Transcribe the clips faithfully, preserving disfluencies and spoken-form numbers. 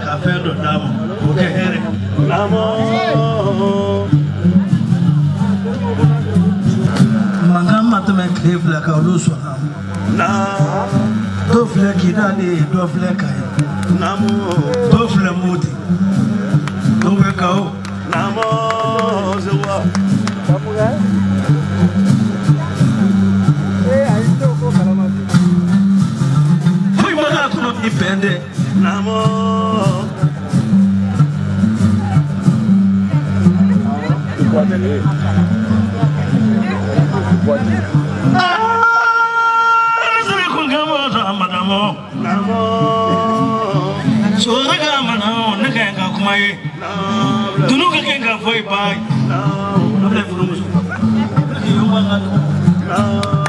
café do damo o que here damo mangama to me kefla ka luso na do fle kidani do fle kai namo do fle mudi do we ka o namo zewa tamuga eh ai to ko kalamati fui mana kuno ipende namo Quatro. Ah, se com gamo madamo. Namo. Sora gamo não, não quer que eu comai. Tu nunca quer que eu foi pai. Não, não é por isso. Eu mando. Não.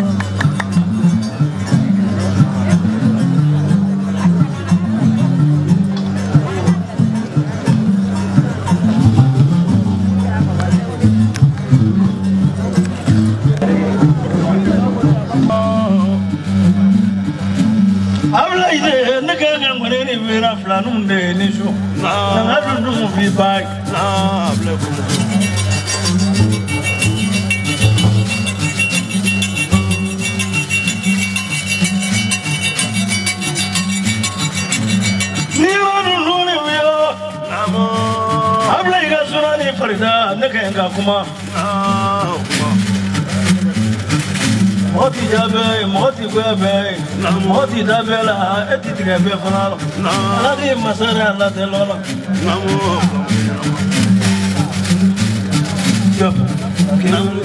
Vera flanum de nisho na na no vi bai na ble ni wonu no ne yo namo abla ga sunani farida ne kan ga kuma Moti jabe, moti guabe, moti dabela, eti tigabe fanalo. Nadi masara la telola. Namo. Yo. Namo.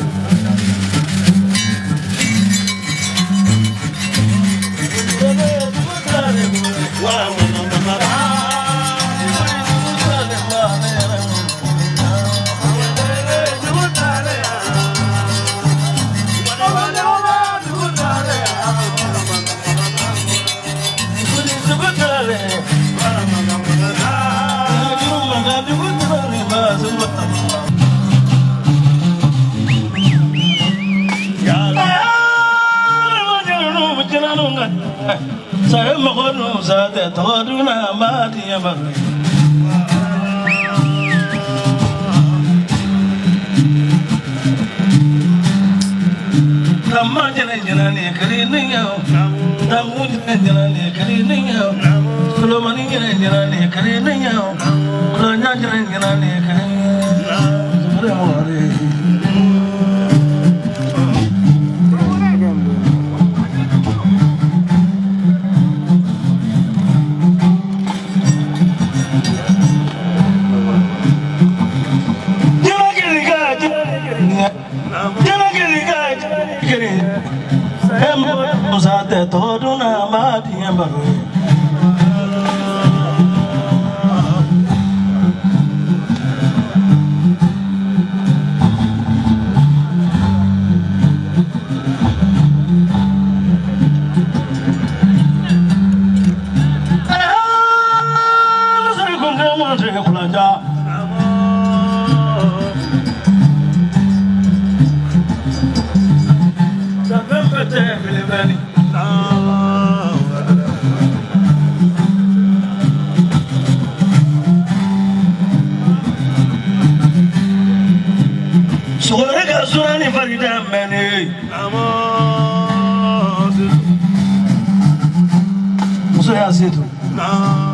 Saya mahu saya tahu nama dia mana. Nama jalan jalan ni kali ni yo, nama jalan jalan ni kali ni yo, kalau mana jalan jalan ni kali ni yo, kalau nyak jalan jalan ni kali ni yo, semua orang. Usate todo na mati ambaru Sari kunga manje kulanja Sabempete filibeni Sorega surani farida meni amos Musa yazidu na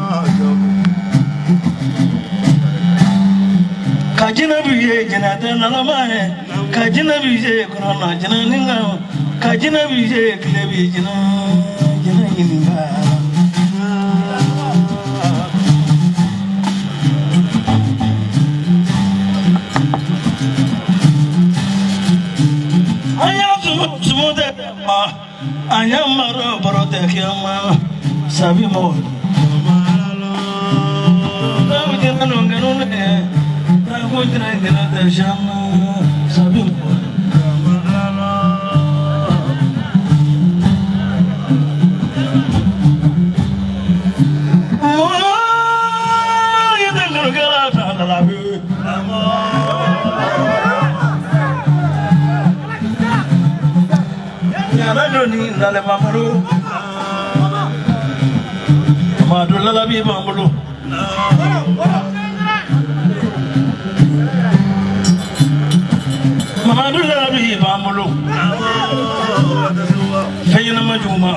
Kajina biye janata nalamae Kajina biye kurana jananinga Kajina biye klebi jana jana ininga Anya maro baro tekiama sabi mo Tahu jangan nongganun eh Tahu jangan jangan terjama sabi mo Oh, you think you're gonna have to love you? Ni dale mamuru, madu lalabi mamuru, Mama dula bi bamulu feyna majuma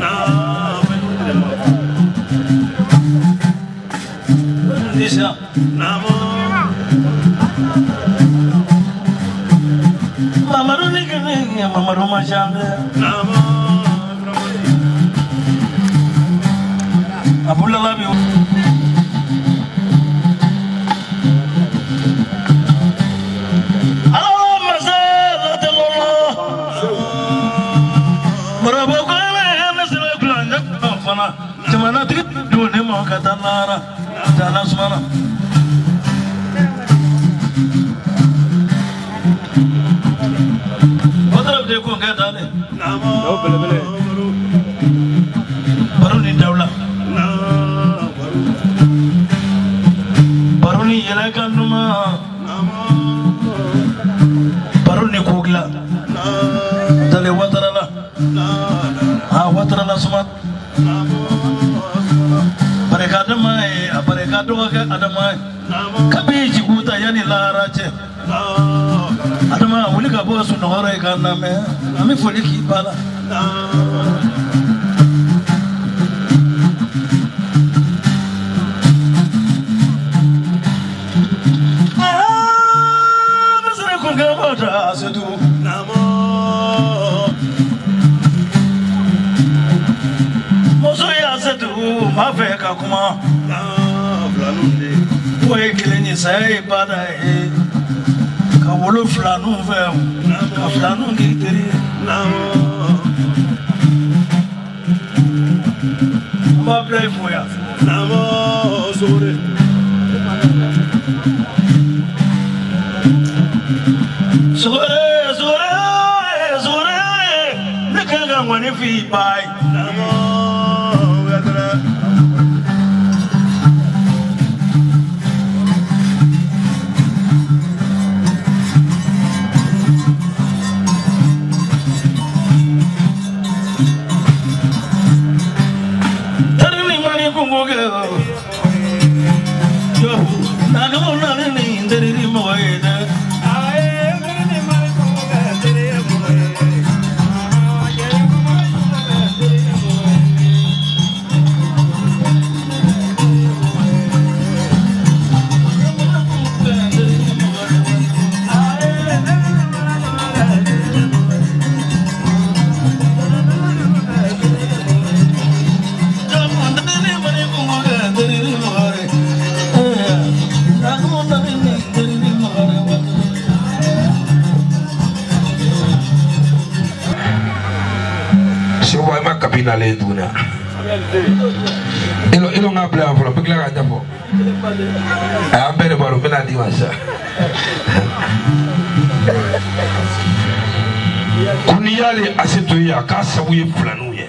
Nisha namo Mama runi kene mama roma jande namo Abula labi Cuma tiga dua ni mau kata Nara, jalan semana. Betul dia kau kata ni. Oh boleh boleh. Baru ni daulah. Baru ni jelakan rumah. Baru ni kugla. Tali waterala. Ah waterala semua. Mereka ada mai, mereka doa ke ada mai. Kami jiguta yani lara je. Ada mai, uli kabo sunora ikan nama. Kami follow kipala. Ah, mesra kau kabo dah sedu. Namo. Mafeka kuma flanundi boye kileni sai bada e ka wolo flanu fe ka flanu ngiteri namo ma play foya namo sore sore sore sore nekanga ngwane fi bai namo Nale duna, ilo ilo ngabla avlo, pekla aja po. Ambil baru penadi masa. Kuniyali asetu ya kasa uye fulanu ye.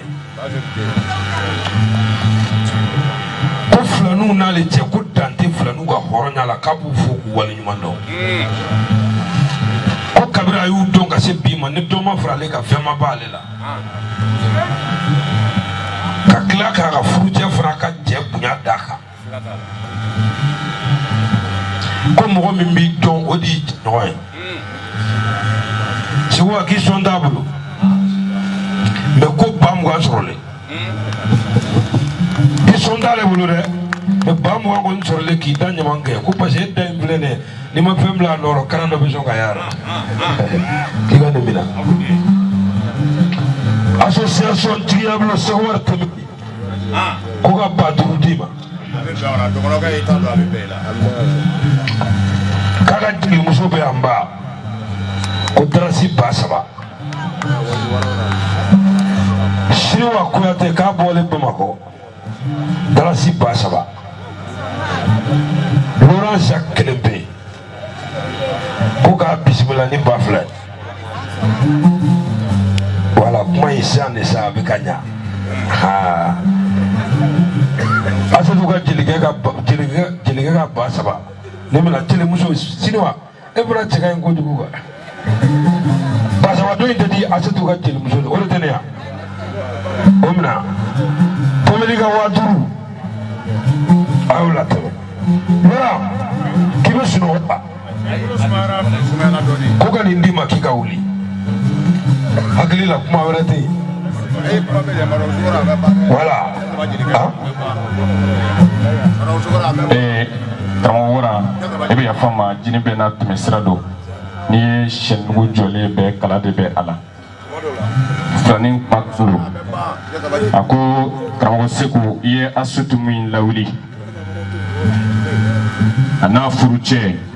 Ko fulanu nale che ko dante fulanu ga horonya la kabu fuku wali nyumando. Ko kabira yu donga se bima ne doma frale ka fema balela. Kakila kara furuja fraka je bunya daka. Ko mo mi bi don odi noy. Si wa ki sondable. Me ko bam wa sorole. Ki sondale bulure. Me bam wa gon sorole ki dan nyamange ko passé day blene ni ma fembla loro kanando be soka yara. Ki ga demina. Association Diablo Sawar Tami Koga Badru Dima Kaga Digi Musobe Amba Kodrasi Basaba Shriwa Kuyate Kabole Bamako Darasi Basaba Laurent Jacques Kelembe Koga Bismillah ni Baflet Voilà, comment il s'en est ça avec Kanya. Ah. Asa tuka jilige ka jilige jilige ka basaba. Ne mena tele muso sinwa. E bra cheka ngo dugu ka. Basaba do inde asa tuka tele muso o le tene ya. Omna. Pomeli ka waduru. aula to mara kibe sino ba ko ga ndi makika uli hakili la kuma warate voilà eh tamawura ebe ya fama jini be na tmesrado ni shengu jole be kala de be ala Flanin Pakfulu ako karago seku ye asutu min lawli ana furuche